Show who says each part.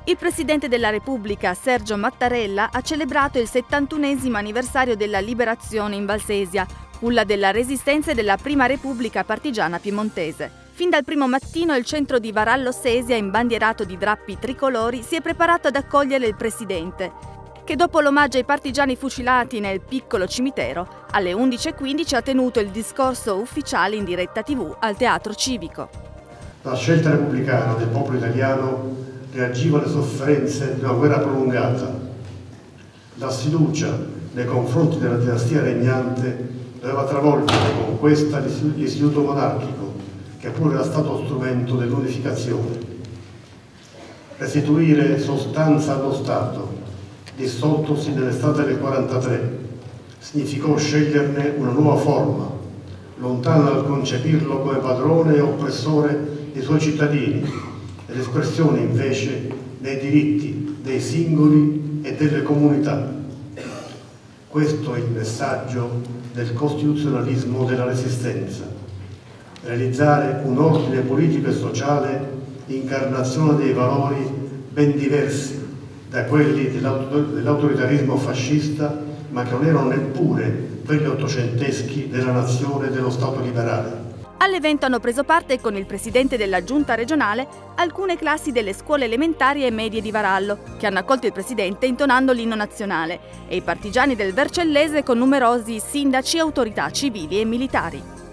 Speaker 1: Il Presidente della Repubblica, Sergio Mattarella, ha celebrato il 71esimo anniversario della liberazione in Valsesia, culla della resistenza e della Prima Repubblica partigiana piemontese. Fin dal primo mattino il centro di Varallo Sesia, imbandierato di drappi tricolori, si è preparato ad accogliere il Presidente, che dopo l'omaggio ai partigiani fucilati nel piccolo cimitero, alle 11:15 ha tenuto il discorso ufficiale in diretta TV al Teatro Civico.
Speaker 2: La scelta repubblicana del popolo italiano reagiva alle sofferenze di una guerra prolungata. La sfiducia nei confronti della dinastia regnante doveva travolgere con questa l'istituto monarchico, che pure era stato strumento dell'unificazione. Restituire sostanza allo Stato, dissoltosi nell'estate del 1943, significò sceglierne una nuova forma, lontana dal concepirlo come padrone e oppressore dei suoi cittadini, e l'espressione invece dei diritti dei singoli e delle comunità. Questo è il messaggio del costituzionalismo della Resistenza: realizzare un ordine politico e sociale incarnazione dei valori ben diversi da quelli dell'autoritarismo fascista, ma che non erano neppure quelli ottocenteschi della nazione e dello Stato liberale.
Speaker 1: All'evento hanno preso parte con il presidente della giunta regionale alcune classi delle scuole elementari e medie di Varallo, che hanno accolto il presidente intonando l'inno nazionale, e i partigiani del Vercellese con numerosi sindaci e autorità civili e militari.